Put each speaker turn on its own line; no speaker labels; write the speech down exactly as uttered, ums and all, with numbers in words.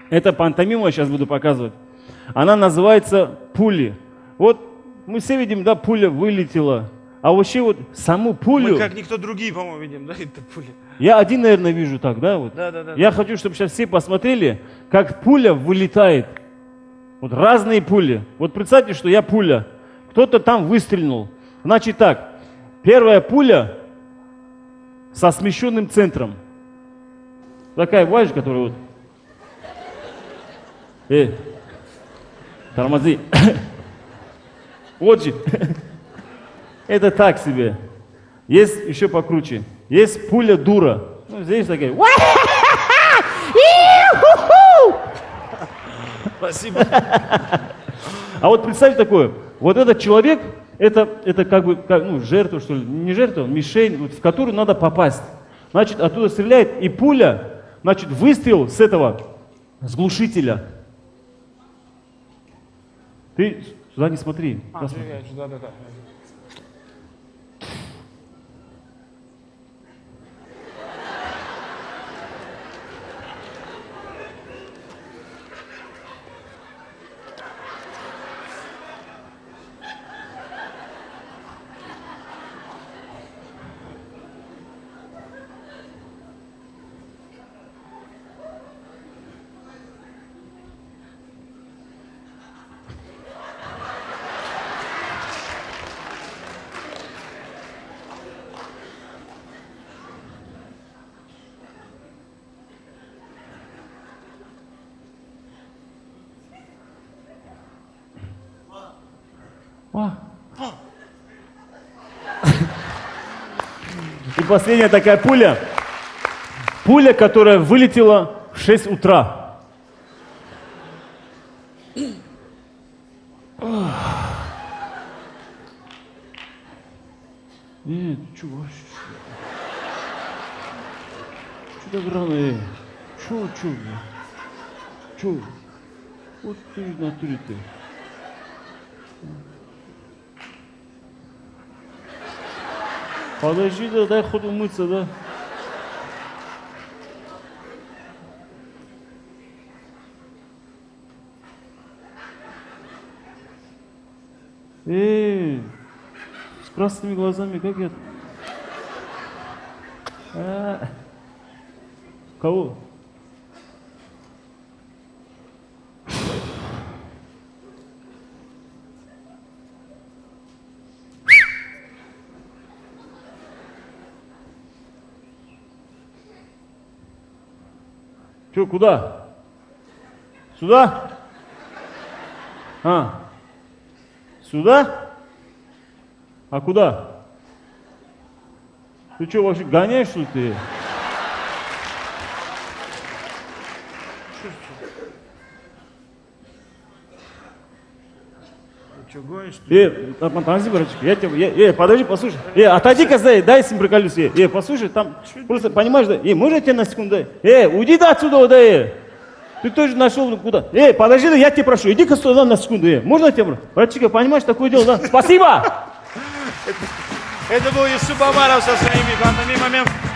Это пантомима я сейчас буду показывать. Она называется пули. Вот мы все видим, да, пуля вылетела. А вообще вот саму пулю...
Мы как никто другие, по-моему, видим, да, это пуля.
Я один, наверное, вижу так, да? Вот.
Да, да, да.
Я
да.
хочу, чтобы сейчас все посмотрели, как пуля вылетает. Вот разные пули. Вот представьте, что я пуля. Кто-то там выстрелил. Значит так, первая пуля со смещенным центром. Такая бываешь, которая вот... Эй, тормози. Вот же. Это так себе. Есть еще покруче. Есть пуля дура. Ну, здесь такая.
Спасибо.
А вот представьте такое. Вот этот человек, это, это как бы как, ну, жертва, что ли. Не жертва, мишень, вот, в которую надо попасть. Значит, оттуда стреляет, и пуля, значит, выстрел с этого, с глушителя. Ты сюда не смотри.
А,
Да, смотри.
да, да, да.
И последняя такая пуля. Пуля, которая вылетела в шесть утра. Нет, ты чего? Что так рано, эй? Чё, чё? Чё? Вот ты в натуре ты. Подожди, да, дай хоть умыться, да. Эй, с красными глазами, как это? А, кого? Че, куда? Сюда? А, сюда? А куда? Ты что, вообще гоняешь, что ли, ты?
Че, гонишь?
Э, подожди, братчик, я тебя, э, подожди, послушай. Э, отойди-ка, дай, дай с ним приколюсь. Э, э, послушай, там, просто, понимаешь, да? Э, можно я тебя на секунду, дай? Э, уйди да отсюда, да, э. Ты тоже нашел, ну куда? Э, подожди, да, я тебя прошу, иди-ка сюда на секунду, э. Можно я тебя, братчик, понимаешь, такое дело, да? Спасибо!
Это был Юсуп Омаров со своими пантомимами.